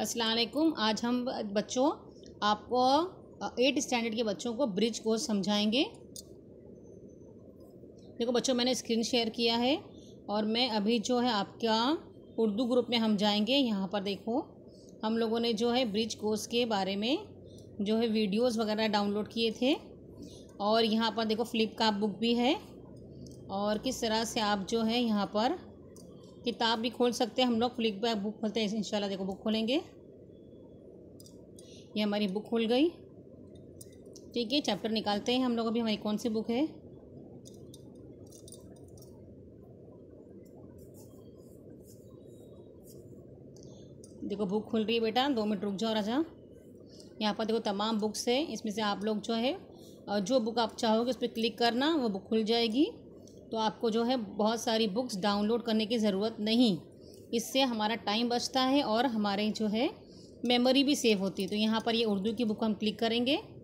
अस्सलाम वालेकुम। आज हम बच्चों आपको 8 स्टैंडर्ड के बच्चों को ब्रिज कोर्स समझाएंगे। देखो बच्चों, मैंने स्क्रीन शेयर किया है और मैं अभी जो है आपका उर्दू ग्रुप में हम जाएंगे। यहाँ पर देखो, हम लोगों ने जो है ब्रिज कोर्स के बारे में जो है वीडियोस वगैरह डाउनलोड किए थे और यहाँ पर देखो फ्लिपकार्ट बुक भी है और किस तरह से आप जो है यहाँ पर किताब भी खोल सकते हैं। हम लोग फ्लिपकार्ट बुक खोलते हैं इंशाल्लाह। देखो बुक खोलेंगे, ये हमारी बुक खुल गई। ठीक है, चैप्टर निकालते हैं हम लोग। अभी हमारी कौन सी बुक है? देखो बुक खुल रही है बेटा, 2 मिनट रुक जाओ राजा। यहाँ पर देखो तमाम बुक्स है, इसमें से आप लोग जो है जो बुक आप चाहोगे उस पर क्लिक करना, वो बुक खुल जाएगी। तो आपको जो है बहुत सारी बुक्स डाउनलोड करने की ज़रूरत नहीं। इससे हमारा टाइम बचता है और हमारे जो है मेमोरी भी सेव होती है। तो यहाँ पर ये उर्दू की बुक हम क्लिक करेंगे।